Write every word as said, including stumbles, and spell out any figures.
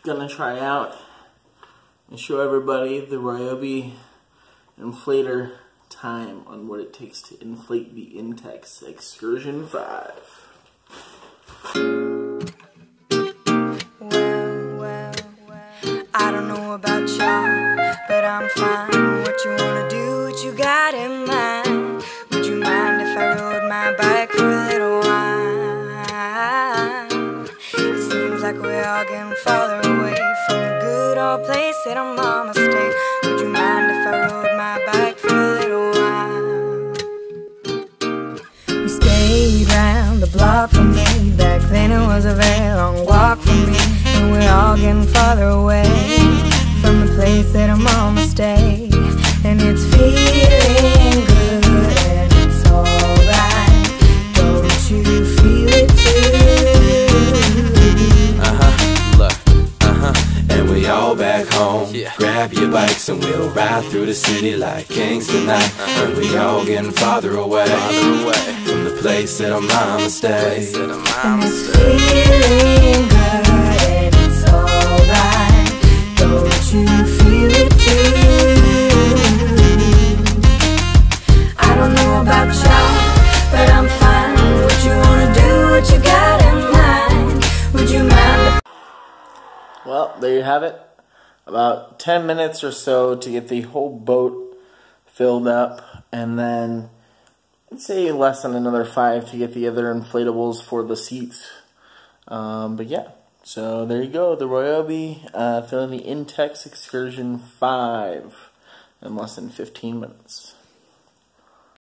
gonna try out and show everybody the Ryobi Inflator time on what it takes to inflate the Intex Excursion five. Well, well, well, I don't know about y'all, but I'm fine. What you wanna do, what you got in mind? Would you mind if I rode my bike for a little while? It seems like we're all getting farther away from the good old place that our mama stayed. Would you mind if I rode my bike for a little while? We stayed round the block from me. Back then it was a very long walk for me, and we're all getting farther away from the place that our mama stayed. And it's feeling good and it's alright. Don't you feel it too? Uh-huh, look, uh-huh. And we all back home. Yeah. Grab your bikes and we'll ride through the city like kings tonight. Uh-huh. And we all getting farther away, farther away from the place that our mama stays. And it's feeling good and it's alright. Don't you feel it too? I don't know about y'all, but I'm fine. What you wanna do, what you got in mind? Would you mind if... Well, there you have it. About ten minutes or so to get the whole boat filled up, and then I'd say less than another five to get the other inflatables for the seats. Um, but yeah, so there you go, the Ryobi uh, filling the Intex Excursion five in less than fifteen minutes.